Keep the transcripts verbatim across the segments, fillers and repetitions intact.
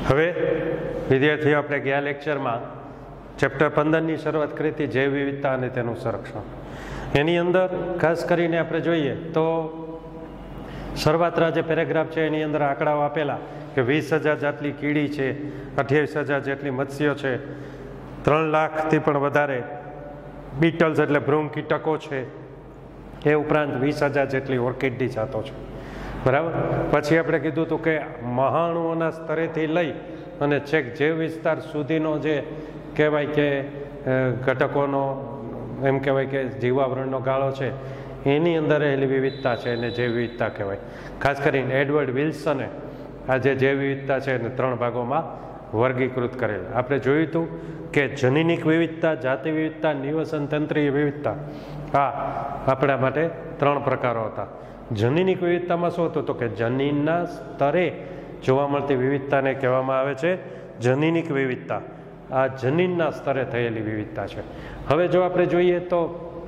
હવે વિદ્યાર્થીઓ, આપણે ગયા લેક્ચરમાં ચેપ્ટર પંદરની શરૂઆત કરી હતી, જૈવ વિવિધતા અને તેનું સંરક્ષણ. એની અંદર ખાસ કરીને આપણે જોઈએ તો શરૂઆતના જે પેરેગ્રાફ છે એની અંદર આંકડાઓ આપેલા કે વીસ હજાર જેટલી કીડી છે, અઠ્યાવીસ હજાર જેટલી મત્સ્યો છે, ત્રણ લાખથી પણ વધારે બીટલ્સ એટલે ભ્રૂણ કીટકો છે, એ ઉપરાંત વીસ હજાર જેટલી ઓર્કિડની જાતો છે. બરાબર. પછી આપણે કીધું હતું કે મહાણુઓના સ્તરેથી લઈ અને છેક જૈવ વિસ્તાર સુધીનો જે કહેવાય કે ઘટકોનો એમ કહેવાય કે જીવાવરણનો ગાળો છે એની અંદર રહેલી વિવિધતા છે એને જૈવ વિવિધતા કહેવાય. ખાસ કરીને એડવર્ડ વિલ્સને આ જે જૈવ વિવિધતા છે એને ત્રણ ભાગોમાં વર્ગીકૃત કરેલ. આપણે જોયું હતું કે જનીનિક વિવિધતા, જાતિ વિવિધતા, નિવસન તંત્રીય વિવિધતા, આ આપણા માટે ત્રણ પ્રકારો હતા. જનીનિક વિવિધતામાં શું હતું તો કે જનીનના સ્તરે જોવા મળતી વિવિધતાને કહેવામાં આવે છે જનીનિક વિવિધતા. આ જનીનના સ્તરે થયેલી વિવિધતા છે. હવે જો આપણે જોઈએ તો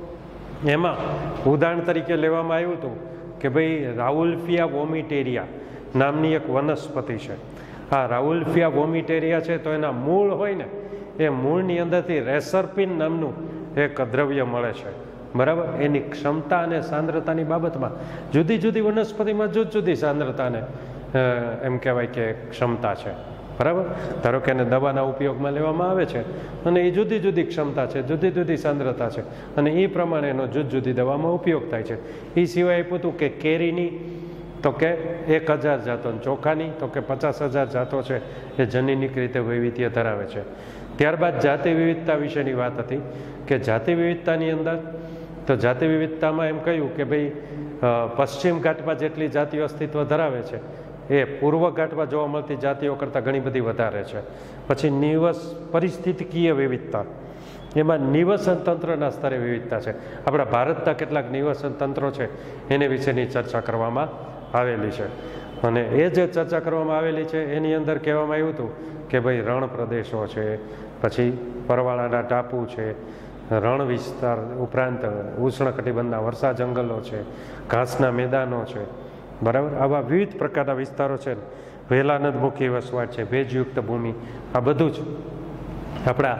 એમાં ઉદાહરણ તરીકે લેવામાં આવ્યું હતું કે ભાઈ રાઉલ્ફિયા વોમિટેરિયા નામની એક વનસ્પતિ છે. આ રાઉલ્ફિયા વોમિટેરિયા છે તો એના મૂળ હોય ને એ મૂળની અંદરથી રેસરપિન નામનું એક દ્રવ્ય મળે છે. બરાબર. એની ક્ષમતા અને સાંદ્રતાની બાબતમાં જુદી જુદી વનસ્પતિમાં જુદી જુદી સાંદ્રતાને એમ કહેવાય કે ક્ષમતા છે. બરાબર. ધારો કે એને દવાના ઉપયોગમાં લેવામાં આવે છે અને એ જુદી જુદી ક્ષમતા છે, જુદી જુદી સાંદ્રતા છે અને એ પ્રમાણે એનો જુદી જુદી દવામાં ઉપયોગ થાય છે. એ સિવાય આપ્યું હતું કે કેરીની તો કે એક હજાર જાતો, ચોખાની તો કે પચાસ હજાર જાતો છે એ જનીનિક રીતે વૈવિધ્ય ધરાવે છે. ત્યારબાદ જાતિ વિવિધતા વિશેની વાત હતી કે જાતિ વિવિધતાની અંદર તો જાતિ વિવિધતામાં એમ કહ્યું કે ભાઈ પશ્ચિમ ઘાટમાં જેટલી જાતિઓ અસ્તિત્વ ધરાવે છે એ પૂર્વ ઘાટમાં જોવા મળતી જાતિઓ કરતાં ઘણી બધી વધારે છે. પછી નિવસ પરિસ્થિતિકીય વિવિધતા, એમાં નિવસન તંત્રના સ્તરે વિવિધતા છે. આપણા ભારતના કેટલાક નિવસન તંત્રો છે એને વિશેની ચર્ચા કરવામાં આવેલી છે. અને એ જે ચર્ચા કરવામાં આવેલી છે એની અંદર કહેવામાં આવ્યું હતું કે ભાઈ રણ પ્રદેશો છે, પછી પરવાળાના ટાપુ છે, રણ વિસ્તાર ઉપરાંત ઉષ્ણકટિબંધના વર્ષા જંગલો છે, ઘાસના મેદાનો છે. બરાબર. આવા વિવિધ પ્રકારના વિસ્તારો છે. વેલાનદમુખી વસવાટ છે, ભેજયુક્ત ભૂમિ, આ બધું જ આપણા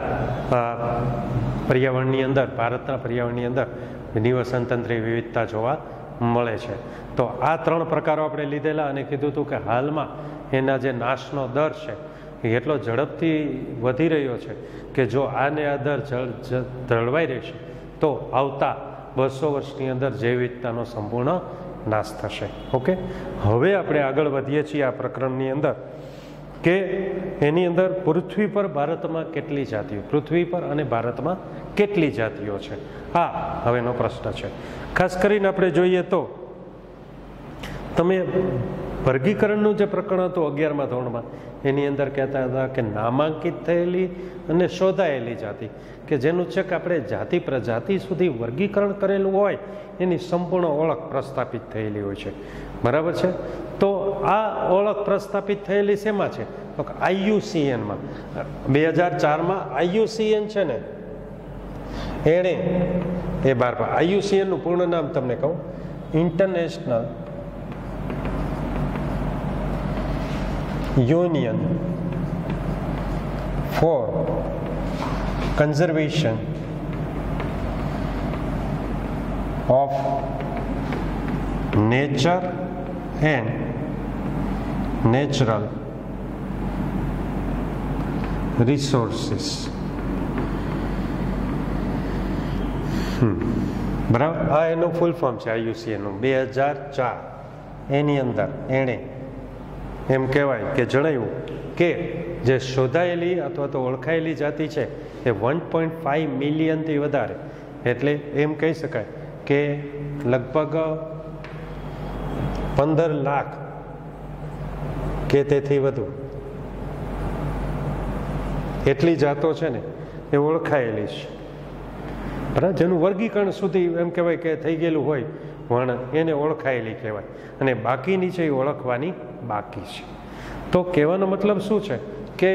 પર્યાવરણની અંદર, ભારતના પર્યાવરણની અંદર નિવસન તંત્રની વિવિધતા જોવા મળે છે. તો આ ત્રણ પ્રકારો આપણે લીધેલા અને કીધું હતું કે હાલમાં એના જે નાશનો દર છે એ એટલો ઝડપથી વધી રહ્યો છે કે જો આને આ દર જળવાઈ રહેશે તો આવતા બસો વર્ષની અંદર જૈવ વિવિધતાનો સંપૂર્ણ નાશ થશે. ઓકે. હવે આપણે આગળ વધીએ છીએ આ પ્રકરણની અંદર કે એની અંદર પૃથ્વી પર ભારતમાં કેટલી જાતિઓ, પૃથ્વી પર અને ભારતમાં કેટલી જાતિઓ છે, આ હવેનો પ્રશ્ન છે. ખાસ કરીને આપણે જોઈએ તો તમે વર્ગીકરણનું જે પ્રકરણ હતું અગિયારમા ધોરણમાં એની અંદર કહેતા હતા કે નામાંકિત થયેલી અને શોધાયેલી જાતિ કે જેનું છે કે આપણે જાતિ પ્રજાતિ સુધી વર્ગીકરણ કરેલું હોય એની સંપૂર્ણ ઓળખ પ્રસ્થાપિત થયેલી હોય છે. બરાબર છે. તો આ ઓળખ પ્રસ્થાપિત થયેલી શેમાં છે તો આઈયુસીએનમાં બે હજાર ચારમાં આઈયુસીએન છે ને એણે એ બાર આઈયુસીએનનું પૂર્ણ નામ તમને કહું, international union for conservation of nature and natural resources. બરાબર. આ એનું ફૂલ ફોર્મ છે આઈયુસીએનનું. બે હજાર ચાર એની અંદર એણે એમ કહેવાય કે જણાવ્યું કે જે શોધાયેલી અથવા તો ઓળખાયેલી જાતિ છે એ વન પોઈન્ટ ફાઈવ મિલિયનથી વધારે, એટલે એમ કહી શકાય કે લગભગ પંદર લાખ કે તેથી વધુ એટલી જાતો છે ને એ ઓળખાયેલી છે. બરાબર. જેનું વર્ગીકરણ સુધી એમ કહેવાય કે થઈ ગયેલું હોય વર્ણન એને ઓળખાયેલી કહેવાય અને બાકીની છે એ ઓળખવાની બાકી છે. તો કહેવાનો મતલબ શું છે કે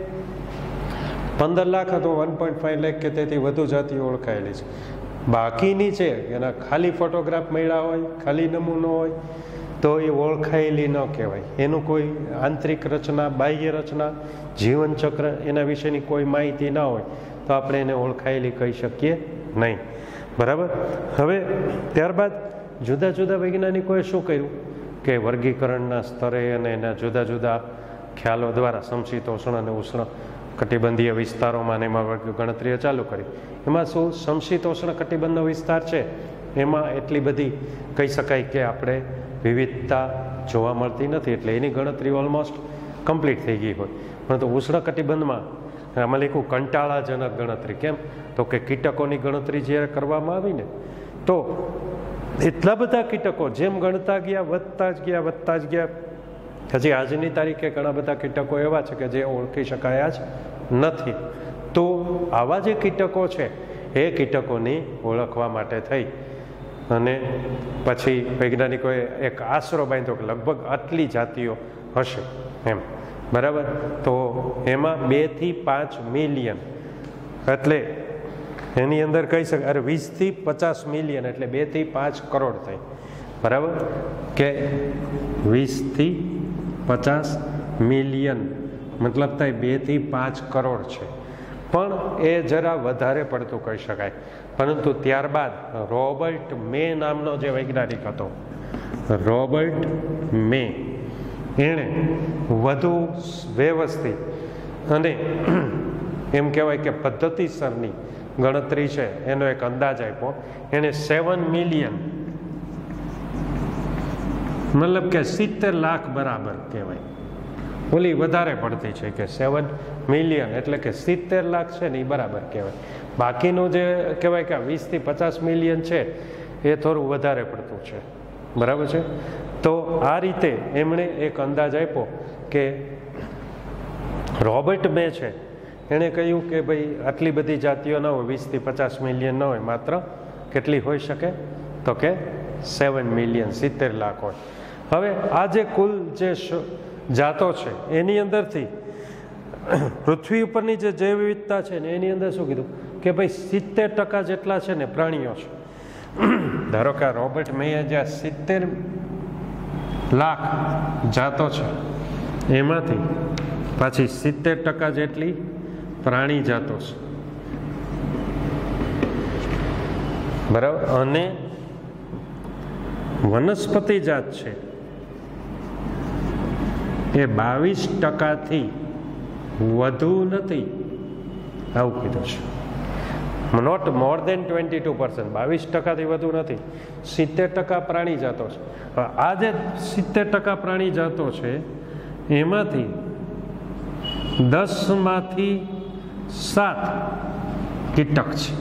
પંદર લાખ અથવા વન પોઈન્ટ ફાઈવ લાખ કે તેથી વધુ જાતિઓ ઓળખાયેલી છે. બાકીની છે એના ખાલી ફોટોગ્રાફ મળ્યા હોય, ખાલી નમૂનો હોય તો એ ઓળખાયેલી ન કહેવાય. એનું કોઈ આંતરિક રચના, બાહ્ય રચના, જીવનચક્ર એના વિશેની કોઈ માહિતી ના હોય તો આપણે એને ઓળખાયેલી કહી શકીએ નહીં. બરાબર. હવે ત્યારબાદ જુદા જુદા વૈજ્ઞાનિકોએ શું કર્યું કે વર્ગીકરણના સ્તરે અને એના જુદા જુદા ખ્યાલો દ્વારા સમશીતોષ્ણ અને ઉષ્ણ કટિબંધીય વિસ્તારોમાં એમાં ગણતરીઓ ચાલુ કરી. એમાં શું સમશીતોષ્ણ કટિબંધનો વિસ્તાર છે એમાં એટલી બધી કહી શકાય કે આપણે વિવિધતા જોવા મળતી નથી, એટલે એની ગણતરી ઓલમોસ્ટ કમ્પ્લીટ થઈ ગઈ હોય. પરંતુ ઉષ્ણ કટિબંધમાં આમાં લખ્યું કંટાળાજનક ગણતરી. કેમ? તો કે કીટકોની ગણતરી જ્યારે કરવામાં આવી ને તો એટલા બધા કીટકો જેમ ગણતા ગયા વધતા જ ગયા વધતા જ ગયા. હજી આજની તારીખે ઘણા બધા કીટકો એવા છે કે જે ઓળખી શકાયા જ નથી. તો આવા જે કીટકો છે એ કીટકોની ઓળખવા માટે થઈ અને પછી વૈજ્ઞાનિકોએ એક આશરો બાંધ્યો કે લગભગ આટલી જાતિઓ હશે એમ. બરાબર. તો એમાં બે થી પાંચ મિલિયન એટલે એની અંદર કહી શકાય અરે વીસથી પચાસ મિલિયન એટલે બે થી પાંચ કરોડ થઈ. બરાબર કે વીસથી પચાસ મિલિયન મતલબ થાય બે થી પાંચ કરોડ છે. પણ એ જરા વધારે પડતું કહી શકાય. પરંતુ ત્યારબાદ રોબર્ટ મે નામનો જે વૈજ્ઞાનિક હતો, રોબર્ટ મે, એણે વધુ વ્યવસ્થિત અને એમ કહેવાય કે પદ્ધતિસરની ગણતરી છે એનો એક અંદાજ આપ્યો. એણે સેવન મિલિયન મતલબ કે સિત્તેર લાખ બરાબર કહેવાય. ઓલી વધારે પડતી છે કે સેવન મિલિયન એટલે કે સિત્તેર લાખ છે ને એ બરાબર કહેવાય. બાકીનું જે કહેવાય કે વીસથી પચાસ મિલિયન છે એ થોડું વધારે પડતું છે. બરાબર છે. તો આ રીતે એમણે એક અંદાજ આપ્યો કે રોબર્ટ મે છે એણે કહ્યું કે ભાઈ આટલી બધી જાતિઓ ન હોય, વીસથી પચાસ મિલિયન ન હોય, માત્ર કેટલી હોઈ શકે તો કે સેવન મિલિયન સિત્તેર લાખ હોય. હવે આ જે કુલ જે જાતો છે એની અંદરથી પૃથ્વી ઉપરની જે જૈવ વિવિધતા છે ને એની અંદર શું કીધું કે ભાઈ સિત્તેર ટકા જેટલા છે ને પ્રાણીઓ છે. ધારો કે રોબર્ટ મેએ જ્યાં સિત્તેર લાખ જાતો છે એમાંથી પાછી સિત્તેર ટકા જેટલી પ્રાણી જાતો છે. બરાબર. અને વનસ્પતિ જાત છે એ બાવીસ ટકાથી વધુ નથી આવું કીધું છે. Not more than twenty two percent બાવીસ ટકાથી વધુ નથી. સિત્તેર ટકા પ્રાણી જાતો છે. આ જે સિત્તેર ટકા પ્રાણી જાતો છે એમાંથી દસમાંથી સાત કીટક છે.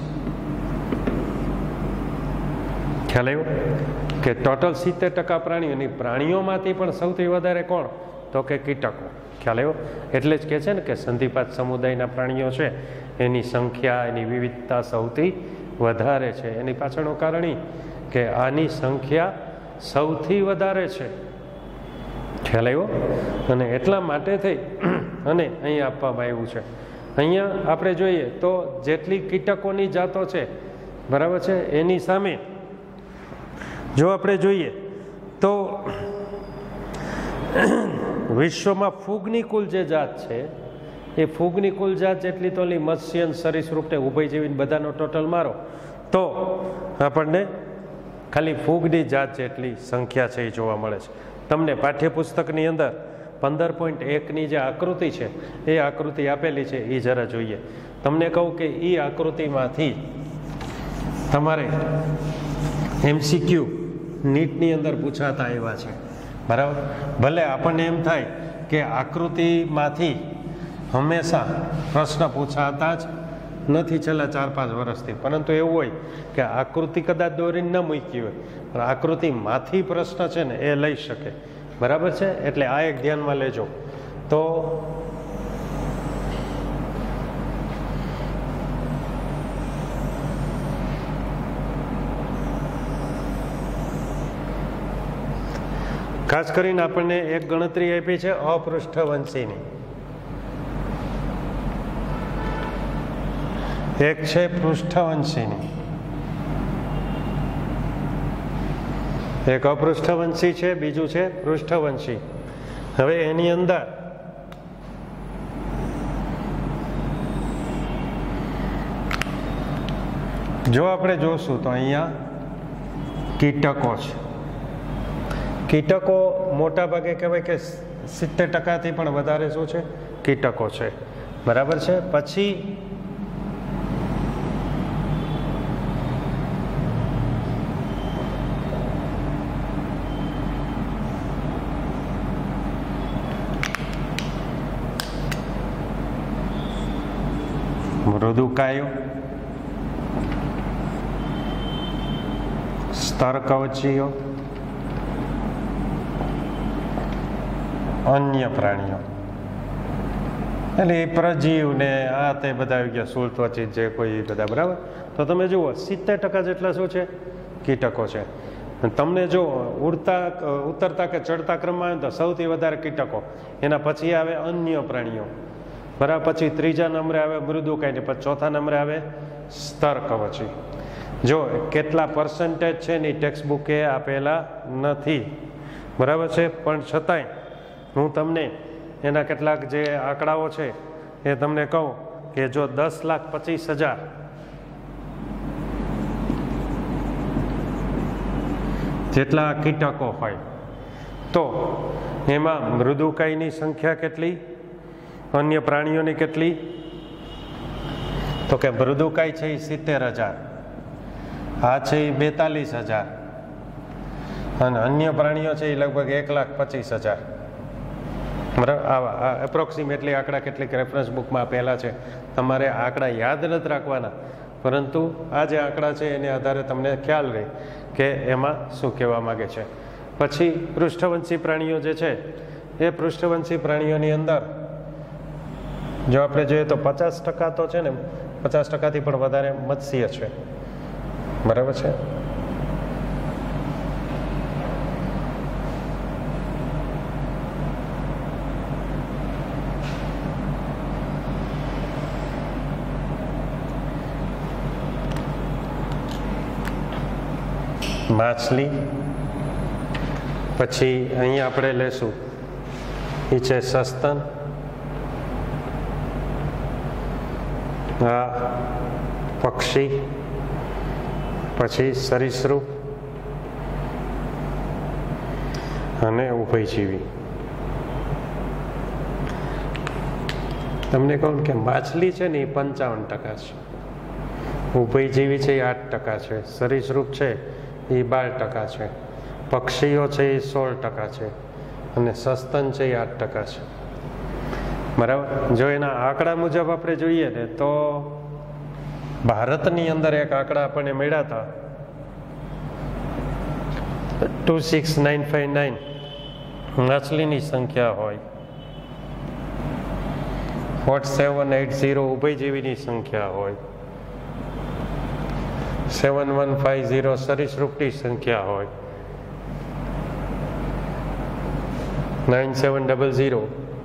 ખ્યાલ આવ્યો કે ટોટલ સિત્તેર ટકા પ્રાણીઓની પ્રાણીઓમાંથી પણ સૌથી વધારે કોણ તો કે કીટકો. ખ્યાલ આવ્યો. એટલે જ કહે છે ને કે સંધિપાત સમુદાયના પ્રાણીઓ છે એની સંખ્યા, એની વિવિધતા સૌથી વધારે છે. એની પાછળનું કારણ એ કે આની સંખ્યા સૌથી વધારે છે. ખ્યાલ આવ્યો. અને એટલા માટે થઈ અને અહીંયા આપવામાં આવ્યું છે. અહીંયા આપણે જોઈએ તો જેટલી કીટકોની જાતો છે બરાબર છે એની સામે જો આપણે જોઈએ તો વિશ્વમાં ફૂગની કુલ જે જાત છે એ ફૂગની કુલ જાત જેટલી તો ઓલી મત્સ્યન, સરીસૃપ ને ઉભયજીવી બધાનો ટોટલ મારો તો આપણને ખાલી ફૂગની જાત જેટલી સંખ્યા છે એ જોવા મળે છે. તમને પાઠ્યપુસ્તકની અંદર પંદર પોઈન્ટ એકની જે આકૃતિ છે એ આકૃતિ આપેલી છે એ જરા જોઈએ. તમને કહું કે એ આકૃતિમાંથી તમારે એમસીક્યુ નીટની અંદર પૂછાતા એવા છે. બરાબર. ભલે આપણને એમ થાય કે આકૃતિમાંથી હંમેશા પ્રશ્ન પૂછાતા જ નથી છેલ્લા ચાર પાંચ વર્ષથી, પરંતુ એવું હોય કે આકૃતિ કદાચ દોરીને ન મૂકી હોય પણ આકૃતિમાંથી પ્રશ્ન છે ને એ લઈ શકે. બરાબર છે. એટલે આ એક ધ્યાનમાં લેજો. તો ખાસ કરીને આપણને એક ગણતરી આપી છે અપૃષ્ઠવંશીની, એક છે પૃષ્ઠવંશીની, એક અપૃષ્ઠવંશી છે, બીજું છે પૃષ્ઠવંશી. હવે એની અંદર જો આપણે જોશું તો અહીંયા કીટકો છે. કીટકો મોટા ભાગે કહેવાય કે સિત્તેર ટકાથી પણ વધારે શું છે? કીટકો છે. બરાબર છે. પછી મૃદુકાયો, સ્તરકવચીઓ, અન્ય પ્રાણીઓ એટલે એ પ્રજીવ ને આ તે બધા આવી ગયા, સૂળત્વચિત જે કોઈ બધા. બરાબર. તો તમે જુઓ સિત્તેર ટકા જેટલા શું છે? કીટકો છે. તમને જો ઉડતા ઉતરતા કે ચડતા ક્રમમાં આવે તો સૌથી વધારે કીટકો, એના પછી આવે અન્ય પ્રાણીઓ. બરાબર. પછી ત્રીજા નંબરે આવે મૃદુકાય ને પછી ચોથા નંબરે આવે સ્તરકવચી. જો કેટલા પર્સન્ટેજ છે એની ટેક્સ્ટ બુકે આપેલા નથી. બરાબર છે. પણ છતાંય હું તમને એના કેટલાક જે આંકડાઓ છે એ તમને કહું કે જો દસ લાખ પચીસ હજાર જેટલા કીટકો હોય તો એમાં મૃદુકાયની સંખ્યા કેટલી, અન્ય પ્રાણીઓની કેટલી? તો કે મૃદુકાય છે એ સિત્તેર હજાર, આ છે એ બેતાલીસ હજાર અને અન્ય પ્રાણીઓ છે એ લગભગ એક લાખ પચીસ હજાર. બરાબર. આવા એપ્રોક્સિમેટલી આંકડા કેટલીક રેફરન્સ બુકમાં આપેલા છે. તમારે આંકડા યાદ નથી રાખવાના, પરંતુ આ જે આંકડા છે એને આધારે તમને ખ્યાલ રહે કે એમાં શું કહેવા માગે છે. પછી પૃષ્ઠવંશી પ્રાણીઓ જે છે એ પૃષ્ઠવંશી પ્રાણીઓની અંદર જો આપણે જોઈએ તો પચાસ ટકા તો છે ને, પચાસ ટકાથી પણ વધારે મત્સ્ય છે. બરાબર છે. માછલી. પછી અહીંયા આપણે લેશું એ છે સસ્તન, આ પક્ષી, પછી સરીસૃપ અને ઉભયજીવી. તમને કહું કે માછલી છે ને એ પંચાવન ટકા છે, ઉભયજીવી છે એ આઠ ટકા છે, સરીસૃપ છે એ બાર ટકા છે, પક્ષીઓ છે એ સોળ ટકા છે અને સસ્તન છે એ આઠ ટકા છે. બરાબર. જો એના આંકડા મુજબ આપણે જોઈએ ને તો ભારતની અંદર એક આંકડા આપણને મળ્યા હતા two six nine five nine માછલીની સંખ્યા હોય, ફોર્ટ સેવન એટ ઝીરો ઉભયજીવીની સંખ્યા હોય, સેવન વન ફાઈવ ઝીરો સરીસૃપની સંખ્યા હોય, નાઇન સેવન ડબલ ઝીરો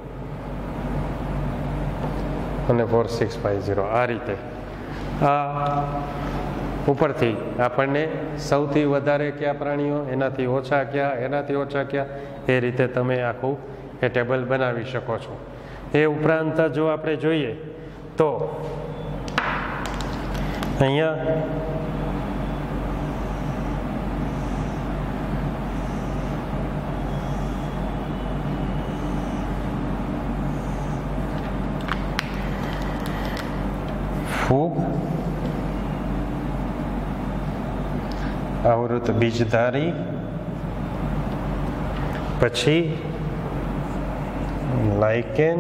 અને ફોર સિક્સ ફાઈવ ઝીરો. આ રીતે આ ઉપરથી આપણને સૌથી વધારે કયા પ્રાણીઓ, એનાથી ઓછા કયા, એનાથી ઓછા કયા, એ રીતે તમે આખું એ ટેબલ બનાવી શકો છો. એ ઉપરાંત જો આપણે જોઈએ તો અહીંયા ફૂગ, આવૃત બીજધારી, પછી લાઇકેન,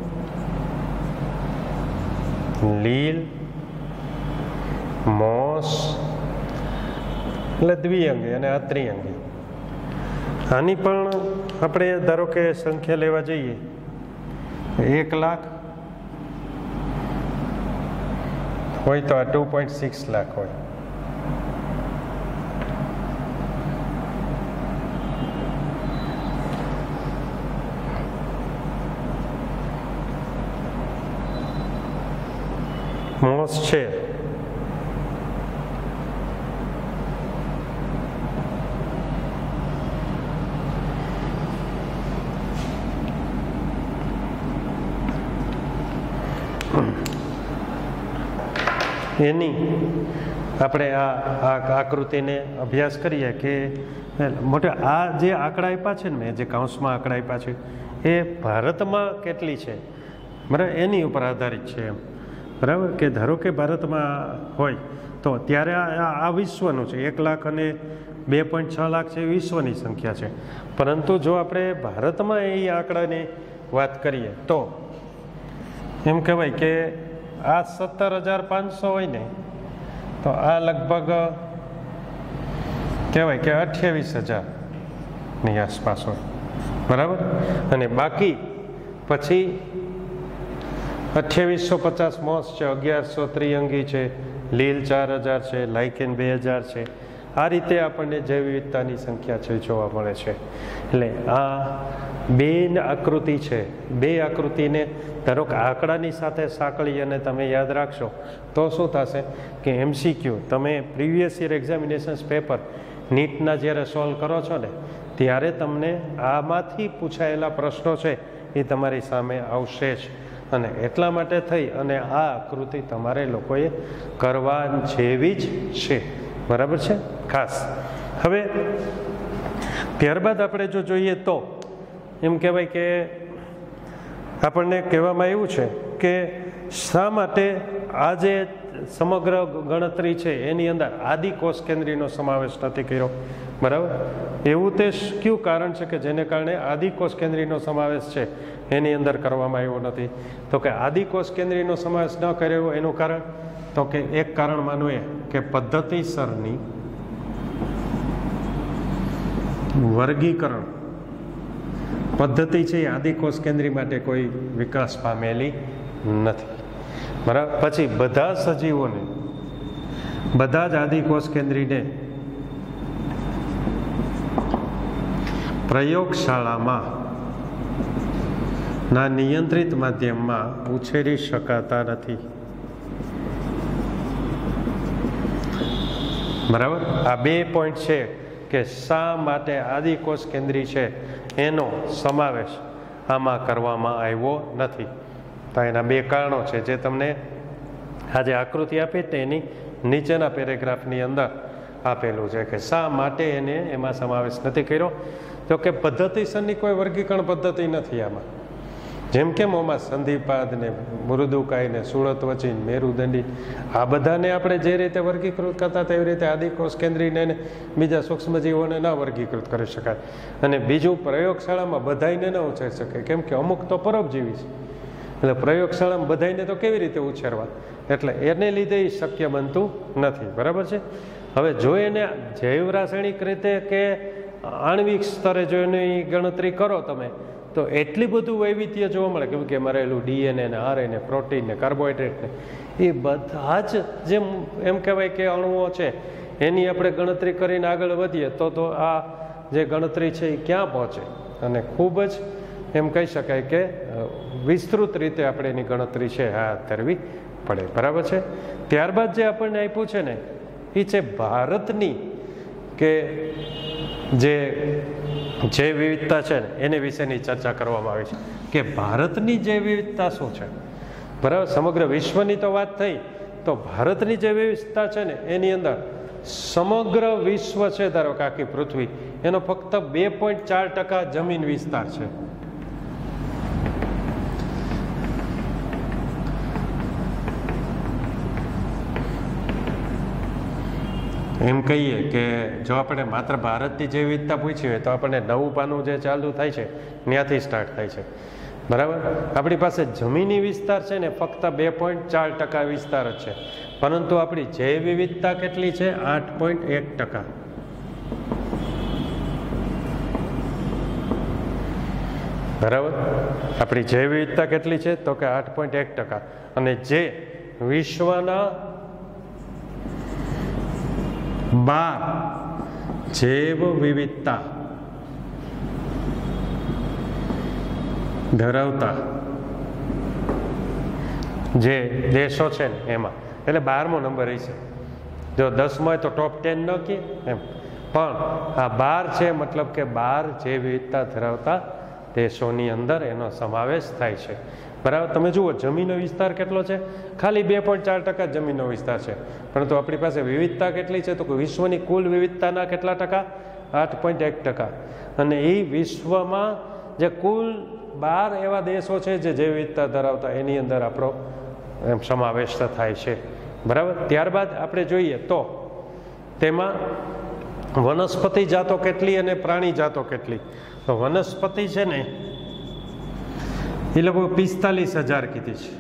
લીલ, મોસ એટલે દ્વિઅંગી અને અત્રિઅંગી. આની પણ આપણે ધારો કે સંખ્યા લેવા જઈએ એક લાખ હોય તો આ ટુ પોઈન્ટ સિક્સ લાખ હોય. મોસ છે એની આપણે આ આકૃતિને અભ્યાસ કરીએ કે મોટા આ જે આંકડા આપ્યા છે ને મેં જે કૌંસમાં આંકડા આપ્યા છે એ ભારતમાં કેટલી છે બરાબર એની ઉપર આધારિત છે એમ બરાબર કે ધારો કે ભારતમાં હોય તો ત્યારે આ વિશ્વનું છે એક લાખ અને બે પોઈન્ટ છ લાખ છે વિશ્વની સંખ્યા છે પરંતુ જો આપણે ભારતમાં એ આંકડાની વાત કરીએ તો એમ કહેવાય કે આ સત્તર હજાર પાંચસો હોય ને તો આ લગભગ કહેવાય કે અઠ્યાવીસ હજારની આસપાસ હોય બરાબર અને બાકી પછી અઠ્યાવીસો પચાસ મોસ છે અગિયારસો ત્રિઅંગી છે લીલ ચાર હજાર છે લાઇકેન બે હજાર છે આ રીતે આપણને જૈવ વિવિધતાની સંખ્યા છે જોવા મળે છે એટલે આ બે આકૃતિ છે બે આકૃતિને ધારો કે આંકડાની સાથે સાંકળી અને તમે યાદ રાખશો તો શું થશે કે એમસીક્યુ તમે પ્રીવિયસ યર એક્ઝામિનેશન્સ પેપર નીટના જ્યારે સોલ્વ કરો છો ને ત્યારે તમને આમાંથી પૂછાયેલા પ્રશ્નો છે એ તમારી સામે આવશે જ અને એટલા માટે થઈ અને આ આકૃતિ તમારે લોકોએ કરવા જેવી જ છે બરાબર છે ખાસ હવે ત્યારબાદ આપણે જો જોઈએ તો એમ કહેવાય કે આપણને કહેવામાં આવ્યું છે કે શા માટે આ જે સમગ્ર ગણતરી છે એની અંદર આદિ કોષ કેન્દ્રીનો સમાવેશ નથી કર્યો બરાબર એવું તે કયું કારણ છે કે જેને કારણે આદિ કોષ કેન્દ્રીનો સમાવેશ છે એની અંદર કરવામાં આવ્યો નથી તો કે આદિ કોષ કેન્દ્રીનો સમાવેશ ન કર્યો એનું કારણ તો કે એક કારણ માનવું એ કે પદ્ધતિસરની વર્ગીકરણ પદ્ધતિ છે એ આદિ કોષ કેન્દ્રી માટે કોઈ વિકાસ પામેલી નથી બરાબર પછી બધા સજીવોને બધા જ આદિ કોષ કેન્દ્રીને પ્રયોગશાળામાં ના નિયંત્રિત માધ્યમમાં ઉછેરી શકાતા નથી બરાબર આ બે પોઈન્ટ છે કે શા માટે આદિ કોષ કેન્દ્રી છે એનો સમાવેશ આમાં કરવામાં આવ્યો નથી તો એના બે કારણો છે જે તમને આજે આકૃતિ આપી તે એની નીચેના પેરેગ્રાફની અંદર આપેલું છે કે શા માટે એને એમાં સમાવેશ નથી કર્યો તો કે પદ્ધતિસરની કોઈ વર્ગીકરણ પદ્ધતિ નથી આમાં જેમ કે મોમાં સંધિપાદ ને મૃદુકાય ને સુરત વચીન મેરુદંડી આ બધાને આપણે જે રીતે વર્ગીકૃત કરતા તેવી રીતે આદિકોષ કેન્દ્રીને બીજા સૂક્ષ્મજીવોને ના વર્ગીકૃત કરી શકાય અને બીજું પ્રયોગશાળામાં બધાને ન ઉછેરી શકાય કેમ કે અમુક તો પરોપજીવી છે એટલે પ્રયોગશાળામાં બધાને તો કેવી રીતે ઉછેરવા એટલે એને લીધે એ શક્ય બનતું નથી બરાબર છે હવે જો એને જૈવ રાસાયણિક રીતે કે આણ્વિક સ્તરે જો એની ગણતરી કરો તમે તો એટલી બધું વૈવિધ્ય જોવા મળે કેમ કે મરેલું ડીએનએ ને આરએનએ પ્રોટીન ને કાર્બોહાઈડ્રેટ ને એ બધા જ જેમ એમ કહેવાય કે અણુઓ છે એની આપણે ગણતરી કરીને આગળ વધીએ તો તો આ જે ગણતરી છે એ ક્યાં પહોંચે અને ખૂબ જ એમ કહી શકાય કે વિસ્તૃત રીતે આપણે એની ગણતરી છે હાથ ધરવી પડે બરાબર છે ત્યારબાદ જે આપણને આપ્યું છે ને એ છે ભારતની કે જે જે વિવિધતા છે ને એની વિશેની ચર્ચા કરવામાં આવી છે કે ભારતની જે વિવિધતા શું છે બરાબર સમગ્ર વિશ્વની તો વાત થઈ તો ભારતની જે વિવિધતા છે ને એની અંદર સમગ્ર વિશ્વ છે ધારો કે આખી પૃથ્વી એનો ફક્ત બે પોઈન્ટ ચાર ટકા જમીન વિસ્તાર છે એમ કહીએ કે જો આપણે માત્ર ભારતની જે વિવિધતા પૂછી હોય તો આપણને નવું પાનું જે ચાલુ થાય છે ત્યાંથી સ્ટાર્ટ થાય છે બરાબર આપણી પાસે જમીની વિસ્તાર છે ને ફક્ત બે પોઈન્ટ ચાર ટકા વિસ્તાર જ છે પરંતુ આપણી જૈવ વિવિધતા કેટલી છે આઠ પોઈન્ટ એક ટકા બરાબર આપણી જૈવ વિવિધતા કેટલી છે તો કે આઠ પોઈન્ટ એક ટકા અને જે વિશ્વના બાર જૈવ વિવિધતા ધરાવતા જે દેશો છે ને એમાં એટલે બારમો નંબર રહેશે જો દસમો હોય તો ટોપ ટેન ન કે એમ પણ આ બાર છે મતલબ કે બાર જૈવ વિવિધતા ધરાવતા દેશોની અંદર એનો સમાવેશ થાય છે, બરાબર. તમે જુઓ જમીનનો વિસ્તાર કેટલો છે, ખાલી બે પોઈન્ટ ચાર ટકા જમીનનો વિસ્તાર છે, પરંતુ આપણી પાસે વિવિધતા કેટલી છે, તો કે વિશ્વની કુલ વિવિધતાના કેટલા ટકા? આઠ પોઈન્ટ એક ટકા. અને એ વિશ્વમાં જે કુલ બાર એવા દેશો છે જે જૈવ વિવિધતા ધરાવતા, એની અંદર આપણો એમ સમાવેશ થાય છે, બરાબર. ત્યારબાદ આપણે જોઈએ તો તેમાં વનસ્પતિ જાતો કેટલી અને પ્રાણી જાતો કેટલી? તો વનસ્પતિ છે ને એ લગભગ પિસ્તાલીસ હજાર કીધી છે,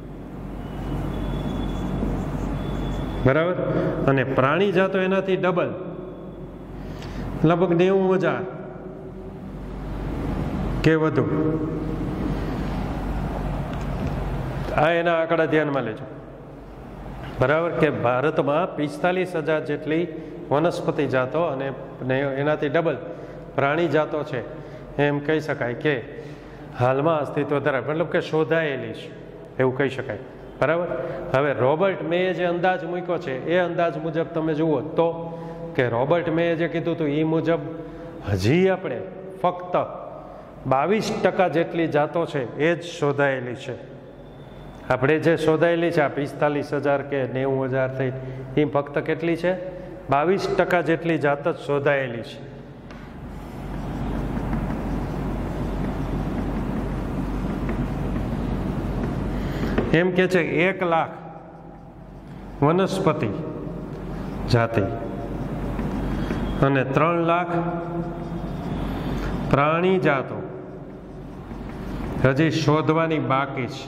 બરાબર. અને પ્રાણી જાતો એનાથી ડબલ, લગભગ નેવું હજાર કે વધુ. આ એના આંકડા ધ્યાનમાં લેજો, બરાબર. કે ભારતમાં પિસ્તાલીસ હજાર જેટલી વનસ્પતિ જાતો અને એનાથી ડબલ પ્રાણી જાતો છે, એમ કહી શકાય કે હાલમાં અસ્તિત્વ ધરાવે, મતલબ કે શોધાયેલી છે એવું કહી શકાય, બરાબર. હવે રોબર્ટ મેએ જે અંદાજ મૂક્યો છે એ અંદાજ મુજબ તમે જુઓ તો કે રોબર્ટ મેએ જે કીધું હતું એ મુજબ હજી આપણે ફક્ત બાવીસ ટકા જેટલી જાતો છે એ જ શોધાયેલી છે. આપણે જે શોધાયેલી છે આ પિસ્તાલીસ હજાર કે નેવું હજાર થઈ, એ ફક્ત કેટલી છે? બાવીસ ટકા જેટલી જાત જ શોધાયેલી છે. એમ કે છે એક લાખ વનસ્પતિ જાતિ અને ત્રણ લાખ પ્રાણી જાતો હજી શોધવાની બાકી છે.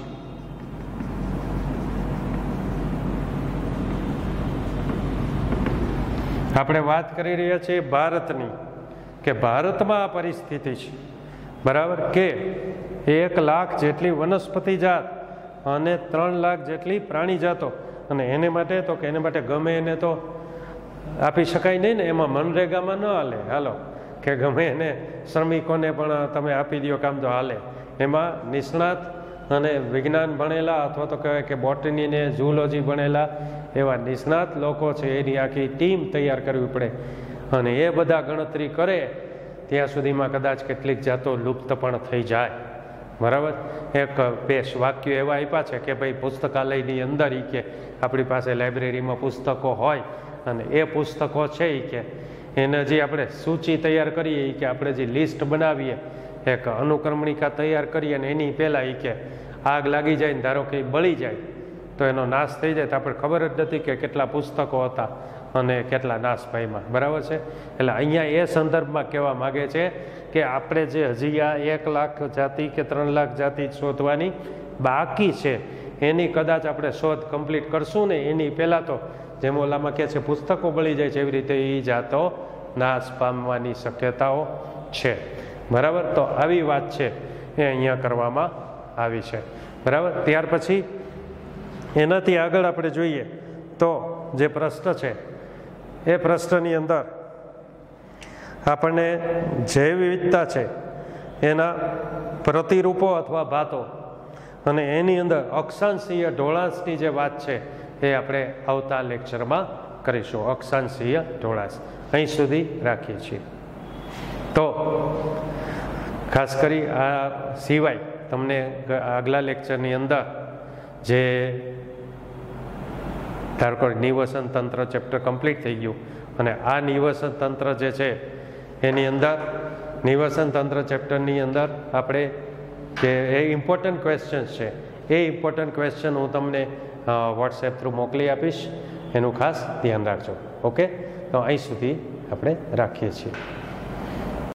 આપણે વાત કરી રહ્યા છીએ ભારતની, કે ભારતમાં આ પરિસ્થિતિ છે, બરાબર. કે એક લાખ જેટલી વનસ્પતિ જાત અને ત્રણ લાખ જેટલી પ્રાણી જાતો, અને એને માટે તો કે એને માટે ગમે એને તો આપી શકાય નહીં ને, એમાં મનરેગામાં ન હાલે, હાલો કે ગમે એને શ્રમિકોને પણ તમે આપી દો કામ તો હાલે. એમાં નિષ્ણાત અને વિજ્ઞાન ભણેલા અથવા તો કહેવાય કે બોટની ને ઝૂલોજી ભણેલા એવા નિષ્ણાત લોકો છે, એની આખી ટીમ તૈયાર કરવી પડે, અને એ બધા ગણતરી કરે ત્યાં સુધીમાં કદાચ કેટલીક જાતો લુપ્ત પણ થઈ જાય, બરાબર. એક બે વાક્યો એવા આપ્યા છે કે ભાઈ પુસ્તકાલયની અંદર ઈ કે આપણી પાસે લાઇબ્રેરીમાં પુસ્તકો હોય અને એ પુસ્તકો છે એ કે એને જે આપણે સૂચિ તૈયાર કરીએ એ કે આપણે જે લિસ્ટ બનાવીએ, એક અનુક્રમણિકા તૈયાર કરીએ અને એની પહેલાં એ કે આગ લાગી જાય ને ધારો કે એ બળી જાય તો એનો નાશ થઈ જાય, તો આપણે ખબર જ નથી કે કેટલા પુસ્તકો હતા અને કેટલા નાશ પામ્યા, બરાબર છે. એટલે અહીંયા એ સંદર્ભમાં કહેવા માગે છે કે આપણે જે હજી આ એક લાખ જાતિ કે ત્રણ લાખ જાતિ શોધવાની બાકી છે, એની કદાચ આપણે શોધ કમ્પ્લીટ કરશું ને એની પહેલાં તો જેમ ઓલામાં કહે છે પુસ્તકો બળી જાય છે, એવી રીતે એ જાતો નાશ પામવાની શક્યતાઓ છે, બરાબર. તો આવી વાત છે એ અહીંયા કરવામાં આવી છે, બરાબર. ત્યાર પછી એનાથી આગળ આપણે જોઈએ તો જે પ્રશ્ન છે એ પ્રશ્નની અંદર આપણને જૈવ વિવિધતા છે એના પ્રતિરૂપો અથવા ભાતો અને એની અંદર અક્ષાંશીય ઢોળાંશની જે વાત છે એ આપણે આવતા લેક્ચરમાં કરીશું. અક્ષાંશીય ઢોળાંશ અહીં સુધી રાખીએ છીએ. તો ખાસ કરી આ સિવાય તમને આગલા લેક્ચરની અંદર જે ધારો કે નિવસન તંત્ર ચેપ્ટર કમ્પ્લીટ થઈ ગયું, અને આ નિવસન તંત્ર જે છે એની અંદર નિવસન તંત્ર ચેપ્ટરની અંદર આપણે જે એ ઇમ્પોર્ટન્ટ ક્વેશ્ચન્સ છે એ ઇમ્પોર્ટન્ટ ક્વેશ્ચન હું તમને વોટ્સએપ થ્રુ મોકલી આપીશ, એનું ખાસ ધ્યાન રાખજો. ઓકે, તો અહીં સુધી આપણે રાખીએ છીએ.